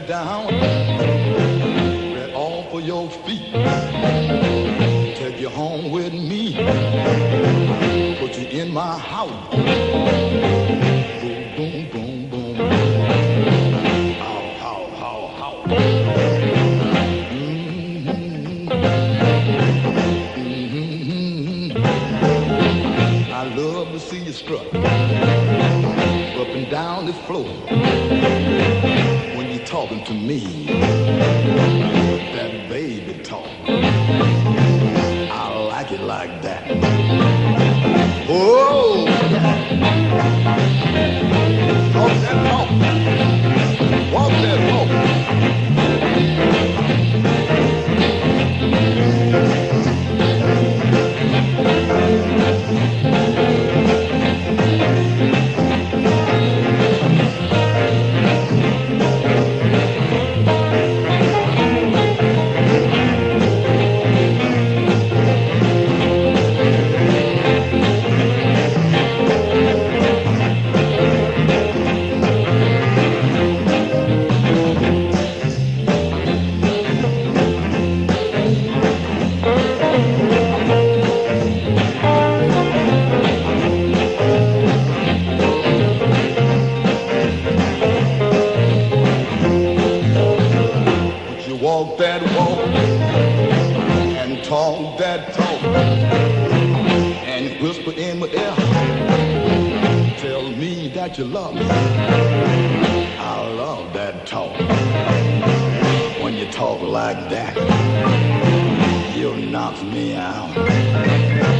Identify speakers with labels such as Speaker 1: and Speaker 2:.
Speaker 1: down, right off of your feet, take you home with me, put you in my house, boom, boom, boom, boom, how, how. I love to see you strut up and down this floor when you're talking to me, that baby talk. I like it like that. Oh, talk that talk, walk that walk. Walk that walk and talk that talk and whisper in my ear, tell me that you love me. I love that talk. When you talk like that, you knock me out.